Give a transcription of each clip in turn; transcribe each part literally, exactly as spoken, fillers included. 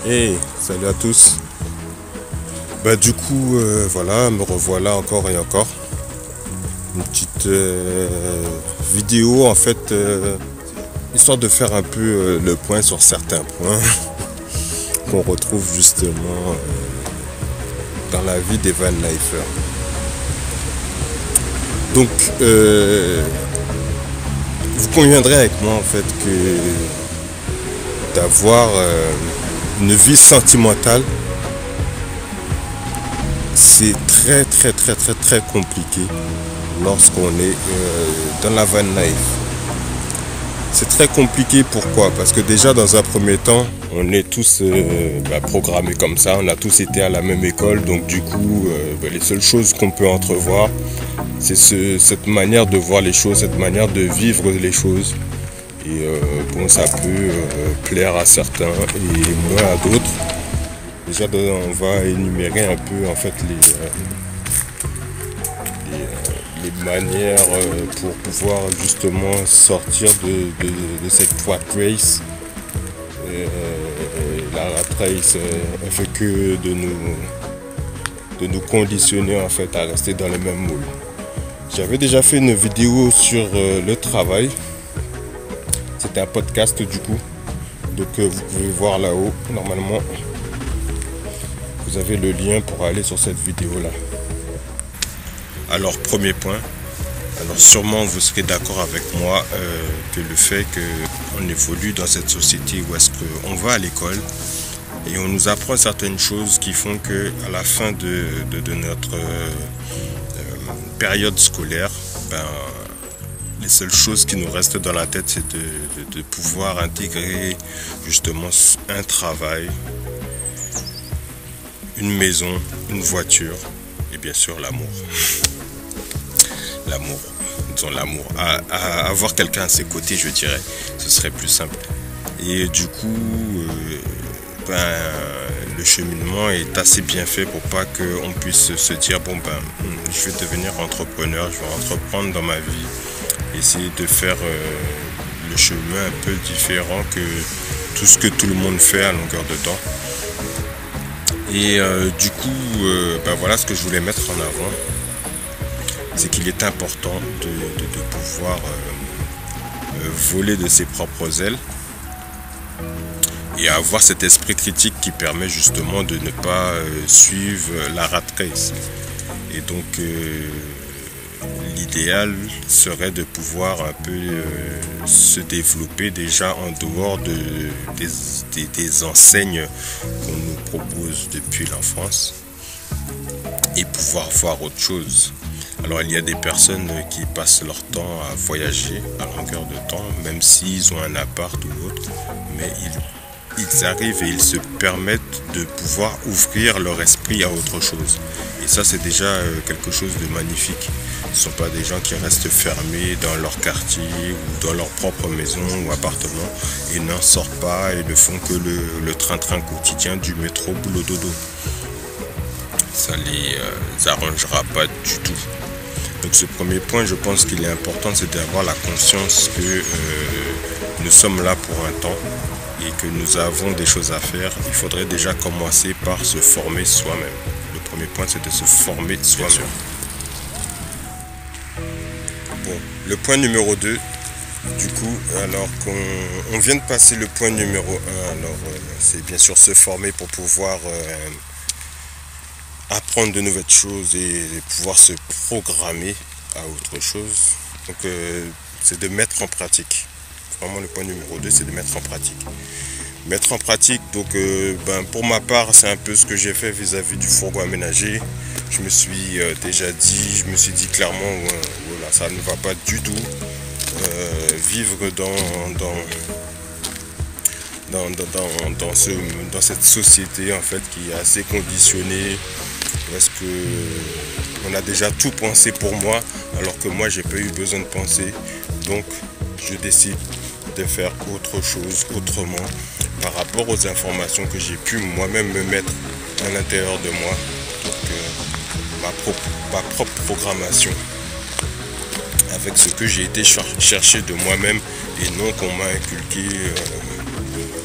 Hey, salut à tous. Bah du coup, euh, voilà, me revoilà encore et encore. Une petite euh, vidéo en fait, euh, histoire de faire un peu euh, le point sur certains points qu'on retrouve justement euh, dans la vie des van lifers. Donc, euh, vous conviendrez avec moi en fait que d'avoir euh, une vie sentimentale, c'est très très très très très compliqué lorsqu'on est euh, dans la van life. C'est très compliqué, pourquoi? Parce que déjà dans un premier temps, on est tous euh, bah, programmés comme ça, on a tous été à la même école, donc du coup euh, bah, les seules choses qu'on peut entrevoir, c'est ce, cette manière de voir les choses, cette manière de vivre les choses. Et euh, bon, ça peut euh, plaire à certains et moins à d'autres. Déjà, on va énumérer un peu en fait les, euh, les, euh, les manières euh, pour pouvoir justement sortir de, de, de cette rat race. Et, euh, la rat race euh, elle fait que de nous, de nous conditionner en fait à rester dans le même moule. J'avais déjà fait une vidéo sur euh, le travail. C'était un podcast du coup. Donc euh, vous pouvez voir là-haut, normalement. Vous avez le lien pour aller sur cette vidéo là. Alors premier point, alors sûrement vous serez d'accord avec moi euh, que le fait qu'on évolue dans cette société où est-ce qu'on va à l'école et on nous apprend certaines choses qui font que à la fin de, de, de notre euh, période scolaire, ben, les seules choses qui nous restent dans la tête c'est de, de, de pouvoir intégrer justement un travail, une maison, une voiture et bien sûr l'amour. L'amour, disons l'amour. À, à avoir quelqu'un à ses côtés, je dirais, ce serait plus simple. Et du coup, euh, ben, le cheminement est assez bien fait pour pas qu'on puisse se dire bon ben, je vais devenir entrepreneur, je vais entreprendre dans ma vie, essayer de faire euh, le chemin un peu différent que tout ce que tout le monde fait à longueur de temps. Et euh, du coup, euh, ben voilà ce que je voulais mettre en avant, c'est qu'il est important de, de, de pouvoir euh, euh, voler de ses propres ailes et avoir cet esprit critique qui permet justement de ne pas euh, suivre la rat race. Et donc, euh, l'idéal serait de pouvoir un peu euh, se développer déjà en dehors de, des, des, des enseignes qu'on nous propose depuis l'enfance et pouvoir voir autre chose. Alors il y a des personnes qui passent leur temps à voyager à longueur de temps, même s'ils ont un appart ou autre, mais ils, ils arrivent et ils se permettent de pouvoir ouvrir leur esprit à autre chose. Et ça c'est déjà quelque chose de magnifique. Ce ne sont pas des gens qui restent fermés dans leur quartier ou dans leur propre maison ou appartement et n'en sortent pas et ne font que le, le train-train quotidien du métro boulot dodo. Ça ne les euh, arrangera pas du tout. Donc ce premier point, je pense qu'il est important, c'est d'avoir la conscience que euh, nous sommes là pour un temps et que nous avons des choses à faire. Il faudrait déjà commencer par se former soi-même. Le premier point, c'est de se former soi-même. Bon, le point numéro deux, du coup, alors qu'on on vient de passer le point numéro un, alors euh, c'est bien sûr se former pour pouvoir euh, apprendre de nouvelles choses et pouvoir se programmer à autre chose. Donc euh, c'est de mettre en pratique. Vraiment le point numéro deux, c'est de mettre en pratique. Mettre en pratique, donc euh, ben, pour ma part, c'est un peu ce que j'ai fait vis-à-vis du fourgon aménagé. Je me suis euh, déjà dit, je me suis dit clairement, euh, voilà, ça ne va pas du tout. Euh, vivre dans, dans, dans, dans, dans, dans, ce, dans cette société en fait qui est assez conditionnée. Parce que on a déjà tout pensé pour moi, alors que moi j'ai pas eu besoin de penser. Donc je décide de faire autre chose, autrement, par rapport aux informations que j'ai pu moi-même me mettre à l'intérieur de moi. Donc euh, ma, propre, ma propre programmation, avec ce que j'ai été chercher de moi-même et non qu'on m'a inculqué euh,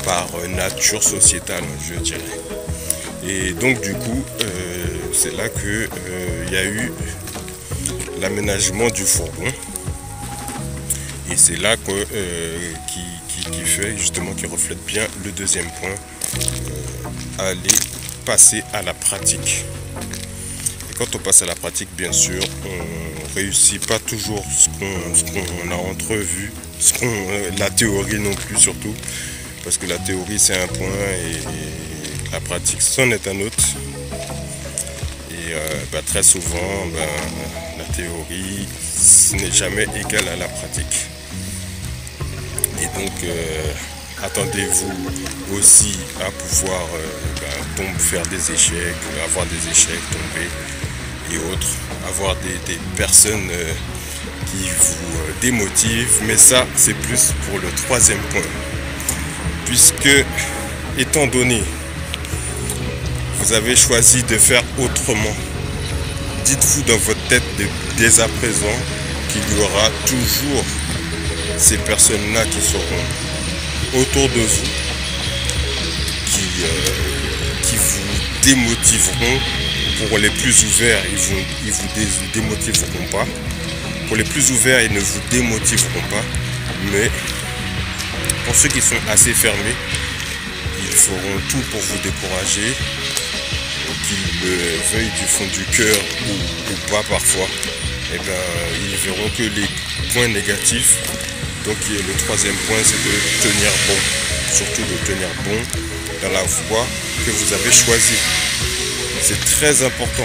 par nature sociétale, je dirais. Et donc du coup, euh, c'est là que euh, y a eu l'aménagement du fourgon. Et c'est là que, euh, qui, qui, qui fait justement, qui reflète bien le deuxième point, euh, aller passer à la pratique. Et quand on passe à la pratique, bien sûr, on réussit pas toujours ce qu'on ce qu'on a entrevu, ce qu'on, euh, la théorie non plus surtout, parce que la théorie c'est un point et, et la pratique c'en est un autre. Et euh, bah, très souvent, bah, la théorie ce n'est jamais égal à la pratique. Et donc, euh, attendez-vous aussi à pouvoir euh, bah, tomber, faire des échecs, avoir des échecs, tomber et autres, avoir des, des personnes euh, qui vous euh, démotivent. Mais ça, c'est plus pour le troisième point. Puisque, étant donné, vous avez choisi de faire autrement, dites-vous dans votre tête de, dès à présent qu'il y aura toujours ces personnes-là qui seront autour de vous, qui, euh, qui vous démotiveront. Pour les plus ouverts, ils vous, ils vous dé démotiveront pas. Pour les plus ouverts, ils ne vous démotiveront pas. Mais pour ceux qui sont assez fermés, ils feront tout pour vous décourager, qu'ils le veuillent du fond du cœur ou, ou pas parfois. Et ben, ils verront que les points négatifs. Donc le troisième point, c'est de tenir bon, surtout de tenir bon dans la voie que vous avez choisie. C'est très important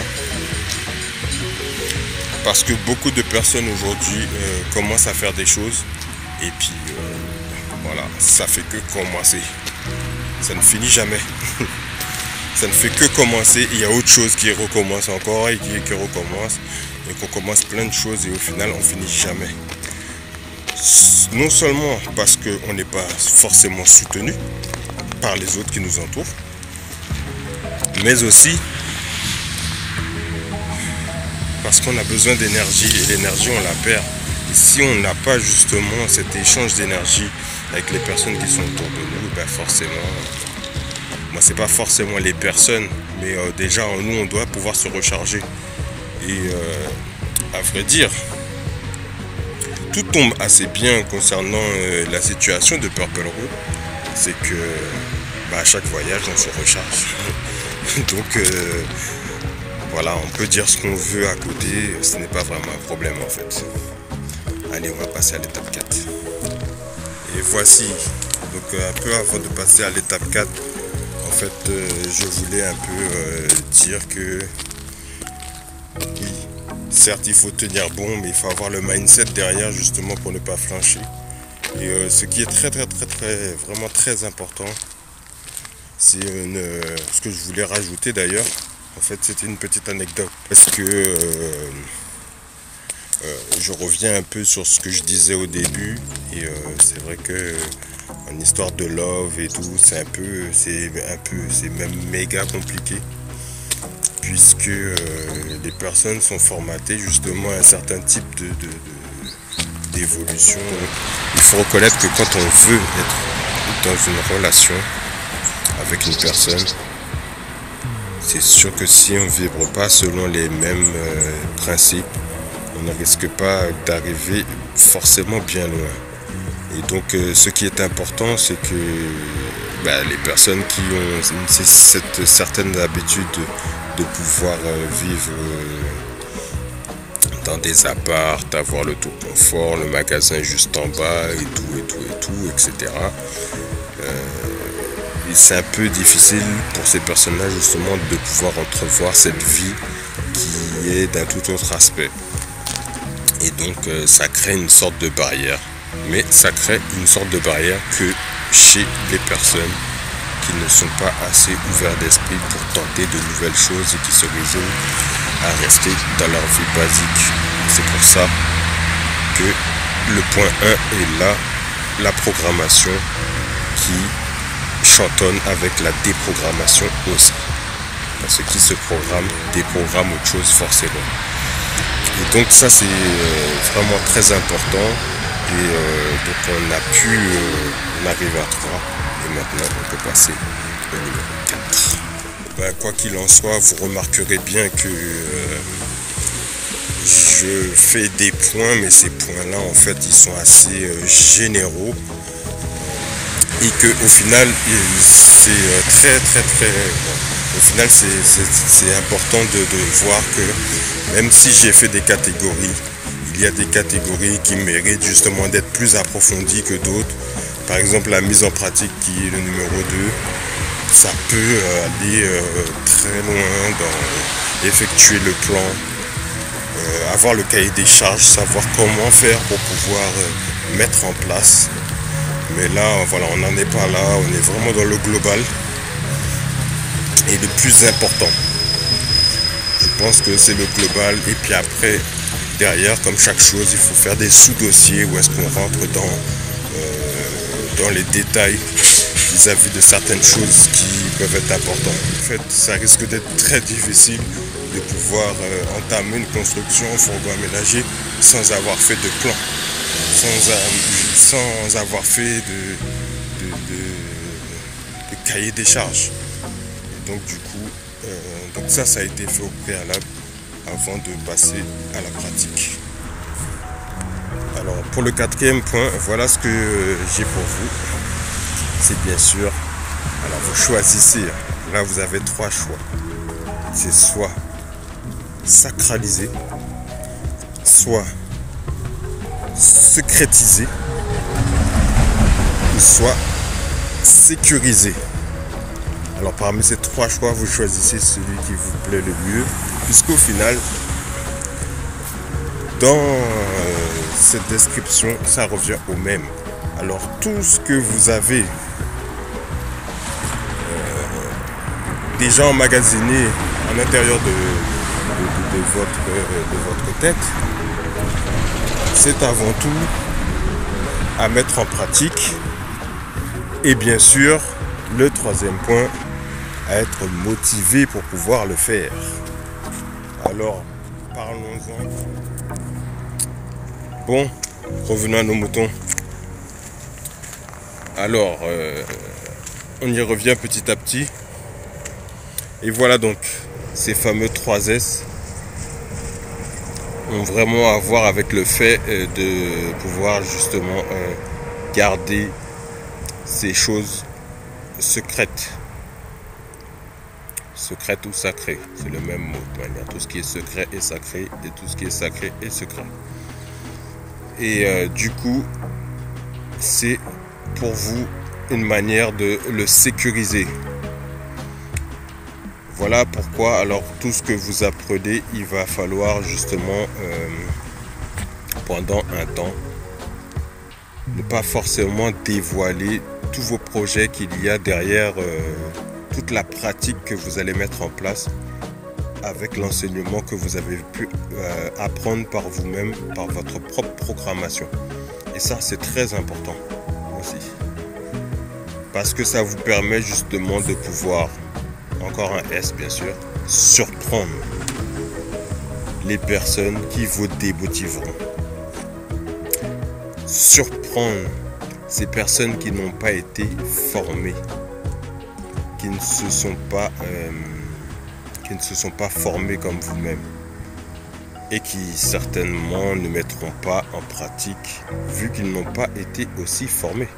parce que beaucoup de personnes aujourd'hui euh, commencent à faire des choses et puis euh, voilà, ça fait que commencer. Ça ne finit jamais. Ça ne fait que commencer. Il y a autre chose qui recommence encore et qui, qui recommence et qu'on commence plein de choses et au final on finit jamais. Non seulement parce qu'on n'est pas forcément soutenu par les autres qui nous entourent, mais aussi parce qu'on a besoin d'énergie et l'énergie on la perd. Et si on n'a pas justement cet échange d'énergie avec les personnes qui sont autour de nous, ben forcément, moi c'est pas forcément les personnes, mais euh, déjà en nous on doit pouvoir se recharger. Et euh, à vrai dire, tout tombe assez bien concernant euh, la situation de Purple Road, c'est que bah, à chaque voyage on se recharge. Donc euh, voilà, on peut dire ce qu'on veut à côté, ce n'est pas vraiment un problème en fait. Allez, on va passer à l'étape quatre. Et voici, donc un peu avant de passer à l'étape quatre, en fait euh, je voulais un peu euh, dire que oui, certes il faut tenir bon, mais il faut avoir le mindset derrière justement pour ne pas flancher. Et euh, ce qui est très très très très vraiment très important, c'est une, euh, ce que je voulais rajouter d'ailleurs. En fait, c'était une petite anecdote parce que euh, euh, je reviens un peu sur ce que je disais au début et euh, c'est vrai que en histoire de love et tout, c'est un peu, c'est un peu, c'est même méga compliqué puisque euh, les personnes sont formatées justement à un certain type de, de, de d'évolution. Il faut reconnaître que quand on veut être dans une relation avec une personne, c'est sûr que si on ne vibre pas selon les mêmes euh, principes, on ne risque pas d'arriver forcément bien loin. Et donc euh, ce qui est important, c'est que bah, les personnes qui ont cette certaine habitude de, de pouvoir euh, vivre euh, dans des apparts, avoir le tout confort, le magasin juste en bas et tout et tout et tout, et cetera. Euh, c'est un peu difficile pour ces personnes-là justement de pouvoir entrevoir cette vie qui est d'un tout autre aspect. Et donc euh, ça crée une sorte de barrière. Mais ça crée une sorte de barrière que chez les personnes qui ne sont pas assez ouverts d'esprit pour tenter de nouvelles choses et qui se résignent à rester dans leur vie basique. C'est pour ça que le point un est là, la programmation qui chantonne avec la déprogrammation aussi. Parce que qui se programme, déprogramme autre chose forcément. Et donc ça c'est euh, vraiment très important. Et euh, donc on a pu euh, en arriver à trois. Et maintenant, on peut passer au numéro quatre. Ben, quoi qu'il en soit, vous remarquerez bien que euh, je fais des points, mais ces points-là, en fait, ils sont assez euh, généraux. Et que au final, c'est très, très, très... Au final, c'est important de, de voir que même si j'ai fait des catégories, il y a des catégories qui méritent justement d'être plus approfondies que d'autres. Par exemple, la mise en pratique qui est le numéro deux, ça peut aller euh, très loin dans effectuer le plan, euh, avoir le cahier des charges, savoir comment faire pour pouvoir euh, mettre en place. Mais là, voilà, on n'en est pas là, on est vraiment dans le global. Et le plus important, je pense que c'est le global. Et puis après, derrière, comme chaque chose, il faut faire des sous-dossiers où est-ce qu'on rentre dans, euh, dans les détails vis-à-vis de certaines choses qui peuvent être importantes. En fait, ça risque d'être très difficile de pouvoir euh, entamer une construction en fourgon aménagé sans avoir fait de plan, sans, euh, sans avoir fait de, de, de, de cahier des charges. Donc du coup, euh, donc ça, ça a été fait au préalable avant de passer à la pratique. Alors pour le quatrième point, voilà ce que j'ai pour vous. C'est bien sûr, alors vous choisissez, là vous avez trois choix. C'est soit sacraliser, soit secrétiser, ou soit sécuriser. Alors parmi ces trois choix, vous choisissez celui qui vous plaît le mieux, puisqu'au final, dans euh, cette description, ça revient au même. Alors tout ce que vous avez euh, déjà emmagasiné à l'intérieur de, de, de, de, votre, de votre tête, c'est avant tout à mettre en pratique. Et bien sûr, le troisième point, à être motivé pour pouvoir le faire. Alors, parlons-en. Bon, revenons à nos moutons. Alors, euh, on y revient petit à petit. Et voilà donc, ces fameux trois S ont vraiment à voir avec le fait de pouvoir justement euh, garder ces choses secrètes. Secrète ou sacré, c'est le même mot de manière. Tout ce qui est secret est sacré et tout ce qui est sacré est secret. Et euh, du coup, c'est pour vous une manière de le sécuriser. Voilà pourquoi alors tout ce que vous apprenez, il va falloir justement euh, pendant un temps ne pas forcément dévoiler tous vos projets qu'il y a derrière euh, toute la pratique que vous allez mettre en place avec l'enseignement que vous avez pu euh, apprendre par vous-même, par votre propre programmation. Et ça, c'est très important aussi. Parce que ça vous permet justement de pouvoir, encore un S bien sûr, surprendre les personnes qui vous démotiveront. Surprendre ces personnes qui n'ont pas été formées, qui ne se sont pas, euh, qui ne se sont pas formées comme vous-même et qui certainement ne mettront pas en pratique vu qu'ils n'ont pas été aussi formés.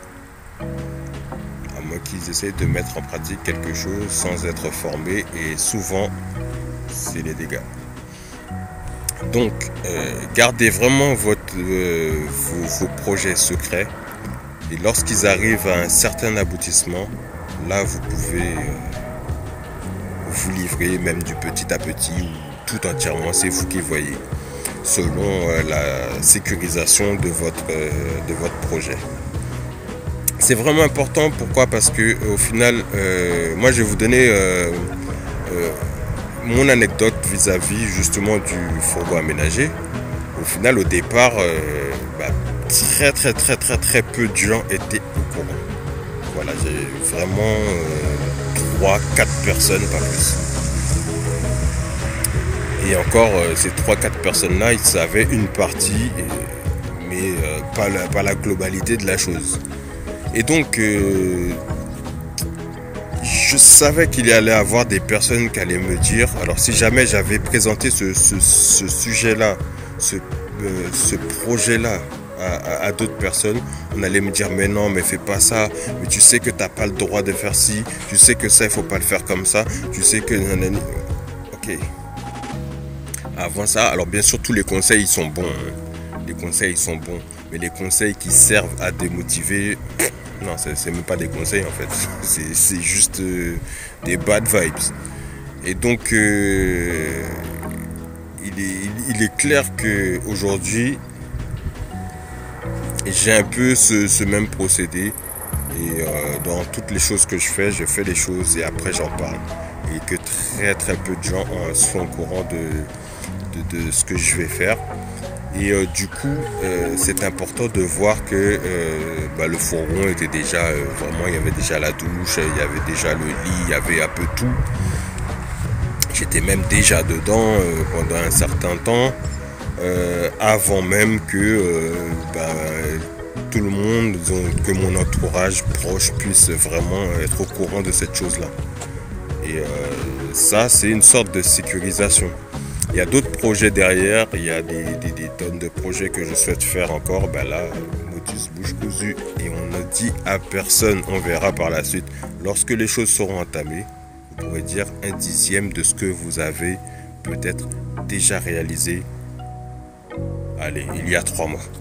À moins qu'ils essayent de mettre en pratique quelque chose sans être formés, et souvent c'est les dégâts. Donc euh, gardez vraiment votre, euh, vos, vos projets secrets, et lorsqu'ils arrivent à un certain aboutissement, là vous pouvez euh, vous livrer même du petit à petit ou tout entièrement, c'est vous qui voyez, selon euh, la sécurisation de votre, euh, de votre projet. C'est vraiment important, pourquoi? Parce que au final, euh, moi je vais vous donner euh, euh, mon anecdote vis-à-vis justement du fourgon aménagé. Au final, au départ, euh, bah, très très très très très peu de gens étaient au courant. Voilà, j'ai vraiment euh, trois quatre personnes, pas plus. Et encore, euh, ces trois quatre personnes-là, ils savaient une partie, et, mais euh, pas, la, pas la globalité de la chose. Et donc, euh, je savais qu'il y allait avoir des personnes qui allaient me dire, alors si jamais j'avais présenté ce, ce, ce sujet-là, ce, euh, ce projet-là à, à, à d'autres personnes, on allait me dire mais non, mais fais pas ça, mais tu sais que tu n'as pas le droit de faire ci, tu sais que ça, il faut pas le faire comme ça, tu sais que... Ok. Avant ça, alors bien sûr tous les conseils ils sont bons, hein. Les conseils ils sont bons, mais les conseils qui servent à démotiver... Non, c'est même pas des conseils en fait, c'est juste euh, des bad vibes. Et donc, euh, il, est, il, il est clair qu'aujourd'hui, j'ai un peu ce, ce même procédé. Et euh, dans toutes les choses que je fais, je fais les choses et après j'en parle. Et que très très peu de gens euh, sont au courant de, de, de ce que je vais faire. Et euh, du coup, euh, c'est important de voir que euh, bah, le fourgon était déjà, euh, vraiment, il y avait déjà la douche, il y avait déjà le lit, il y avait un peu tout. J'étais même déjà dedans euh, pendant un certain temps, euh, avant même que euh, bah, tout le monde, que mon entourage proche puisse vraiment être au courant de cette chose-là. Et euh, ça, c'est une sorte de sécurisation. Il y a d'autres projets derrière, il y a des, des, des tonnes de projets que je souhaite faire encore. Ben là, motus bouche cousue et on ne dit à personne, on verra par la suite. Lorsque les choses seront entamées, vous pourrez dire un dixième de ce que vous avez peut-être déjà réalisé. Allez, il y a trois mois.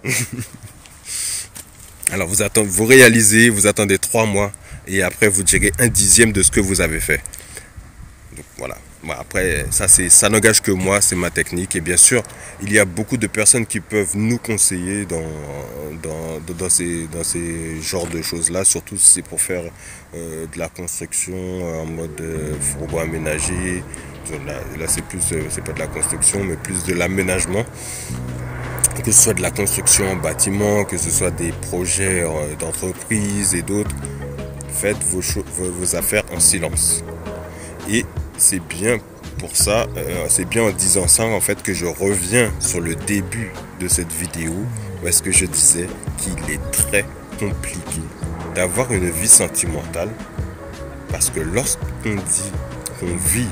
Alors vous attendez, vous réalisez, vous attendez trois mois et après vous direz un dixième de ce que vous avez fait. Donc voilà. Bon, après, ça, ça n'engage que moi, c'est ma technique. Et bien sûr, il y a beaucoup de personnes qui peuvent nous conseiller dans, dans, dans, ces, dans ces genres de choses-là, surtout si c'est pour faire euh, de la construction en mode euh, fourgon aménagé. Là, là c'est plus, euh, c'est pas de la construction, mais plus de l'aménagement. Que ce soit de la construction en bâtiment, que ce soit des projets euh, d'entreprise et d'autres, faites vos, vos, vos affaires en silence. Et c'est bien pour ça, euh, c'est bien en disant ça en fait que je reviens sur le début de cette vidéo où est-ce que je disais qu'il est très compliqué d'avoir une vie sentimentale parce que lorsqu'on dit qu'on vit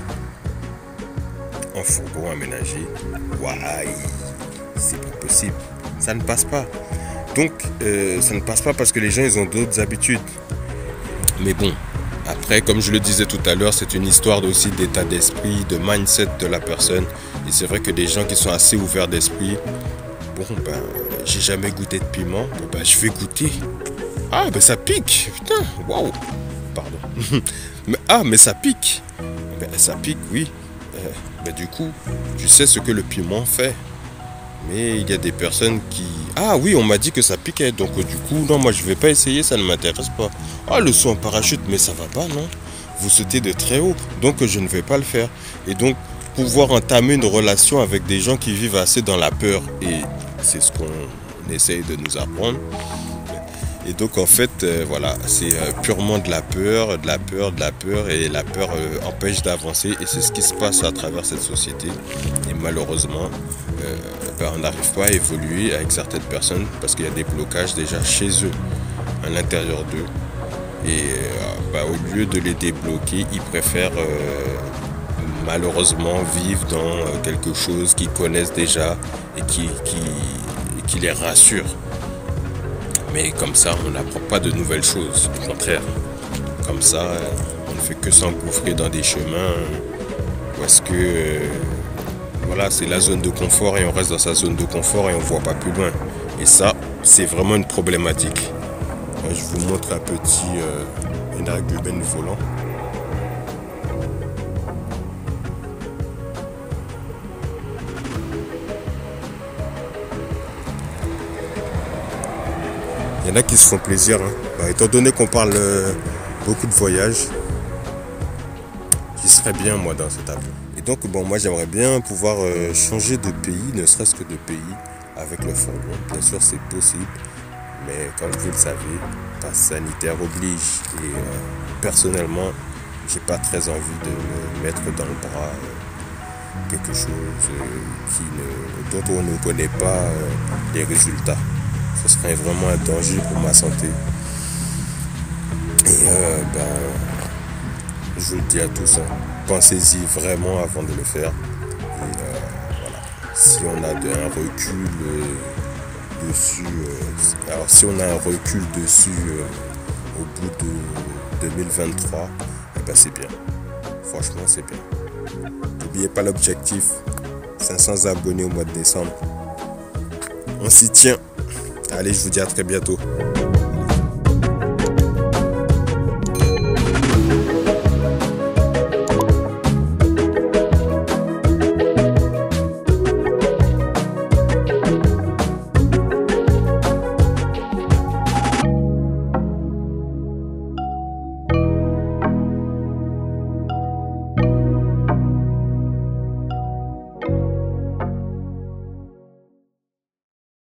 en fourgon aménagé, ouais, c'est pas possible, ça ne passe pas. Donc euh, ça ne passe pas parce que les gens ils ont d'autres habitudes. Mais bon, après, comme je le disais tout à l'heure, c'est une histoire aussi d'état d'esprit, de mindset de la personne. Et c'est vrai que des gens qui sont assez ouverts d'esprit, bon, ben, j'ai jamais goûté de piment, bon, ben, je vais goûter. Ah, ben, ça pique, putain, waouh, pardon. mais, ah, mais ça pique. Ben, ça pique, oui. Euh, ben, du coup, tu sais ce que le piment fait. Mais il y a des personnes qui... Ah oui, on m'a dit que ça piquait. Donc du coup, non, moi je vais pas essayer, ça ne m'intéresse pas. Ah, le saut en parachute, mais ça va pas, non? Vous sautez de très haut, donc je ne vais pas le faire. Et donc, pouvoir entamer une relation avec des gens qui vivent assez dans la peur. Et c'est ce qu'on essaye de nous apprendre. Et donc en fait, euh, voilà, c'est euh, purement de la peur, de la peur, de la peur. Et la peur euh, empêche d'avancer. Et c'est ce qui se passe à travers cette société. Et malheureusement... Euh, ben, on n'arrive pas à évoluer avec certaines personnes parce qu'il y a des blocages déjà chez eux, à l'intérieur d'eux. Et euh, ben, au lieu de les débloquer, ils préfèrent euh, malheureusement vivre dans euh, quelque chose qu'ils connaissent déjà et qui, qui, qui les rassure. Mais comme ça, on n'apprend pas de nouvelles choses. Au contraire, comme ça, on ne fait que s'engouffrer dans des chemins où est-ce que... Euh, Voilà, c'est la zone de confort et on reste dans sa zone de confort et on ne voit pas plus loin. Et ça, c'est vraiment une problématique. Je vous montre un petit euh, énergumène volant. Il y en a qui se font plaisir. Hein. Bah, étant donné qu'on parle euh, beaucoup de voyages, j'y serais bien moi dans cet avion. Donc bon, moi j'aimerais bien pouvoir euh, changer de pays, ne serait-ce que de pays avec le fourgon. Bien sûr c'est possible, mais comme vous le savez, passe sanitaire oblige. Et euh, personnellement, j'ai pas très envie de me mettre dans le bras euh, quelque chose euh, qui ne, dont on ne connaît pas euh, les résultats. Ce serait vraiment un danger pour ma santé. Et euh, ben, je vous le dis à tous, hein, pensez-y vraiment avant de le faire. Et euh, voilà. Si on a de, un recul euh, dessus, euh, alors si on a un recul dessus euh, au bout de deux mille vingt-trois, eh ben c'est bien. Franchement, c'est bien. N'oubliez pas l'objectif, cinq cents abonnés au mois de décembre. On s'y tient. Allez, je vous dis à très bientôt.